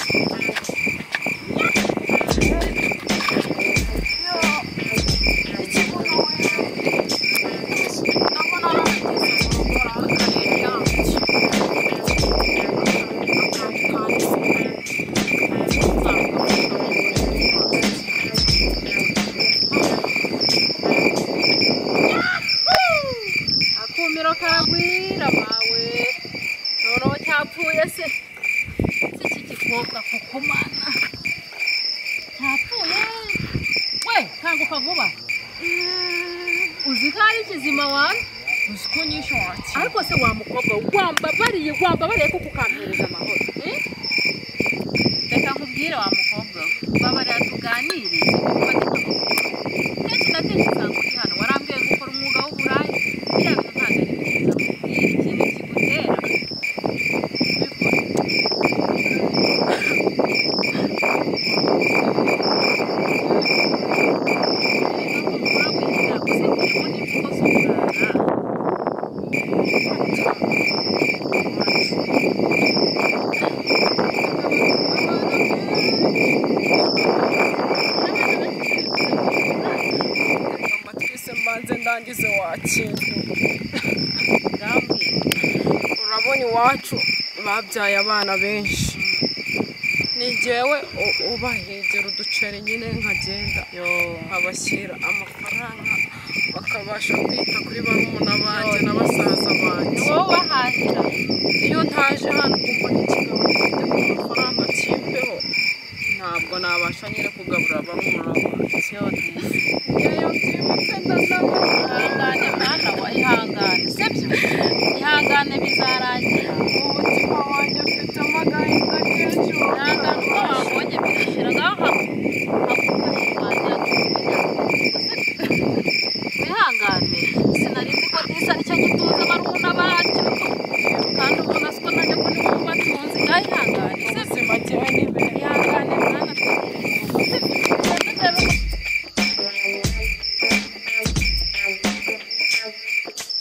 ariko se wa mukobwa wambabariye ko kukampereza amahoro reka nkubwire wa mukobwa babarira tuganire kenshi na kenshi usanga uri hano warambwiye gukora umwuga w'uburayi biriya bintu ntabwo ari byiza ikintu kigutera ndangize wakintu urabona iwacu babyaye abana benshi ni jewe ubahegera uduceri nyine nkagenda nkabashyira amafaranga bakabasha kwita kuri barumuna banjye n'abasaza banjye wowe bahahira iyo ntaje hano kumva n'ikigabo gifite amafaranga kimpeho ntabwo nabasha nyine kugaburira barumuna banjye iyo byibutse ndanawe ihangane mwana wa ihangane sibyo ihangane bizarangira